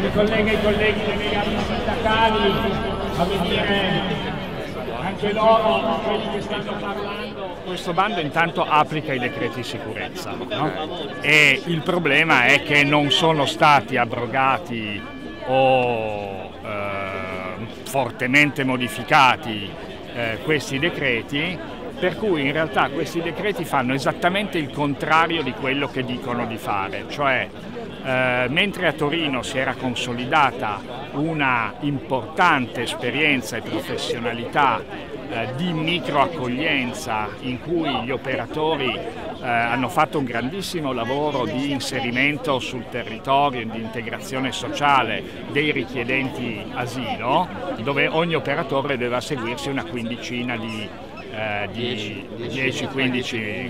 Mi collega i colleghi delle gambe sindacali a venire anche loro, quelli che stanno parlando. Questo bando intanto applica i decreti sicurezza, no? E il problema è che non sono stati abrogati o fortemente modificati questi decreti, per cui in realtà questi decreti fanno esattamente il contrario di quello che dicono di fare, cioè mentre a Torino si era consolidata una importante esperienza e professionalità di microaccoglienza in cui gli operatori hanno fatto un grandissimo lavoro di inserimento sul territorio e di integrazione sociale dei richiedenti asilo, dove ogni operatore doveva seguirsi una quindicina di 10-15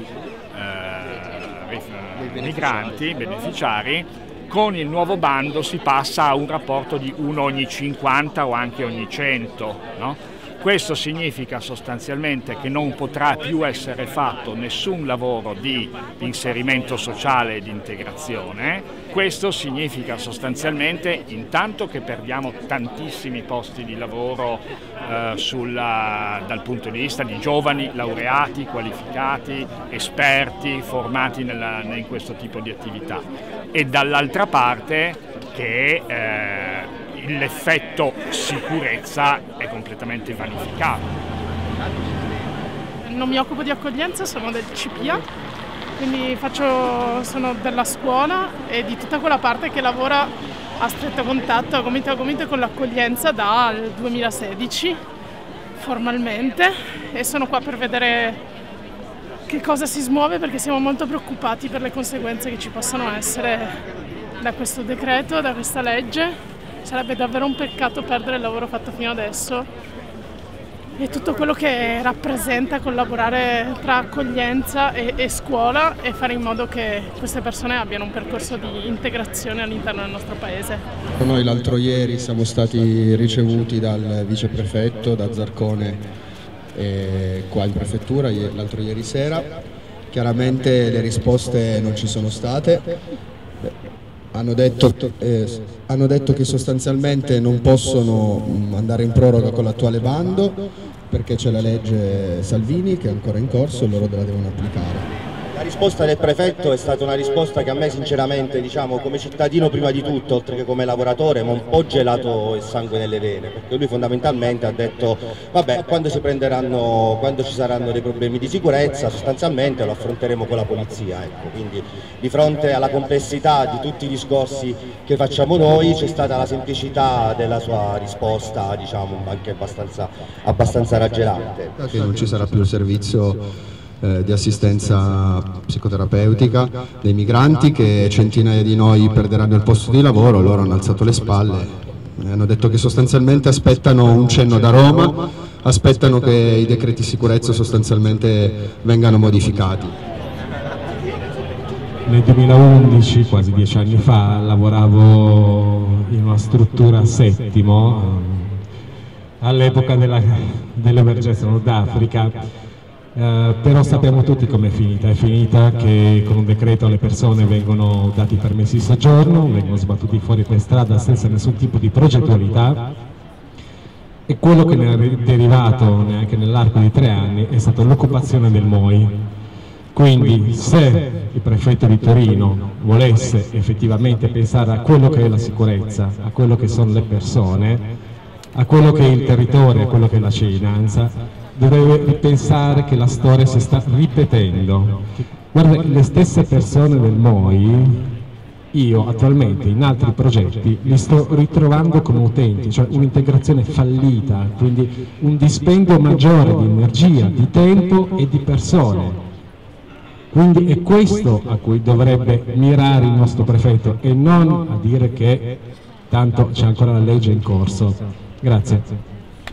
migranti, beneficiari. Con il nuovo bando si passa a un rapporto di 1 ogni 50 o anche ogni 100, no? Questo significa sostanzialmente che non potrà più essere fatto nessun lavoro di inserimento sociale e di integrazione. Questo significa sostanzialmente intanto che perdiamo tantissimi posti di lavoro dal punto di vista di giovani laureati, qualificati, esperti, formati in questo tipo di attività, e dall'altra parte che l'effetto sicurezza è completamente vanificato. Non mi occupo di accoglienza, sono del CPA, quindi sono della scuola e di tutta quella parte che lavora a stretto contatto, a gomito a gomito, con l'accoglienza dal 2016 formalmente, e sono qua per vedere che cosa si smuove, perché siamo molto preoccupati per le conseguenze che ci possono essere da questo decreto, da questa legge. Sarebbe davvero un peccato perdere il lavoro fatto fino adesso e tutto quello che rappresenta collaborare tra accoglienza e scuola e fare in modo che queste persone abbiano un percorso di integrazione all'interno del nostro paese. Noi l'altro ieri siamo stati ricevuti dal viceprefetto, da Zarcone, qua in prefettura, l'altro ieri sera. Chiaramente le risposte non ci sono state. Hanno detto che sostanzialmente non possono andare in proroga con l'attuale bando perché c'è la legge Salvini che è ancora in corso e loro la devono applicare. La risposta del prefetto è stata una risposta che a me sinceramente, diciamo, come cittadino prima di tutto, oltre che come lavoratore, mi ha un po' gelato il sangue nelle vene, perché lui fondamentalmente ha detto vabbè, quando ci saranno dei problemi di sicurezza sostanzialmente lo affronteremo con la polizia, ecco. Quindi di fronte alla complessità di tutti i discorsi che facciamo noi c'è stata la semplicità della sua risposta, diciamo, anche abbastanza raggelante. Che non ci sarà più il servizio di assistenza psicoterapeutica dei migranti, che centinaia di noi perderanno il posto di lavoro. Loro hanno alzato le spalle e hanno detto che sostanzialmente aspettano un cenno da Roma, aspettano che i decreti sicurezza sostanzialmente vengano modificati. Nel 2011, quasi 10 anni fa, lavoravo in una struttura Settimo, all'epoca dell'emergenza Nord Africa. Però sappiamo tutti com'è finita. È finita che con un decreto le persone vengono dati permessi di soggiorno, vengono sbattuti fuori per strada senza nessun tipo di progettualità, e quello che ne è derivato neanche nell'arco di 3 anni è stata l'occupazione del MOI. Quindi se il prefetto di Torino volesse effettivamente pensare a quello che è la sicurezza, a quello che sono le persone, a quello che è il territorio, a quello che è la cittadinanza, dovrebbe ripensare che la storia si sta ripetendo. Guarda, le stesse persone del MOI, io attualmente in altri progetti li sto ritrovando come utenti, cioè un'integrazione fallita, quindi un dispendio maggiore di energia, di tempo e di persone. Quindi è questo a cui dovrebbe mirare il nostro prefetto e non a dire che tanto c'è ancora la legge in corso. Grazie.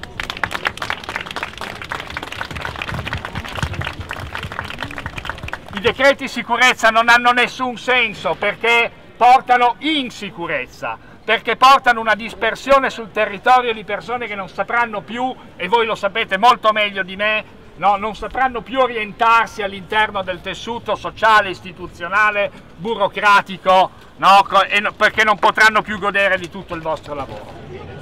I decreti sicurezza non hanno nessun senso perché portano insicurezza, perché portano una dispersione sul territorio di persone che non sapranno più, e voi lo sapete molto meglio di me, no? Non sapranno più orientarsi all'interno del tessuto sociale, istituzionale, burocratico, no? Perché non potranno più godere di tutto il vostro lavoro.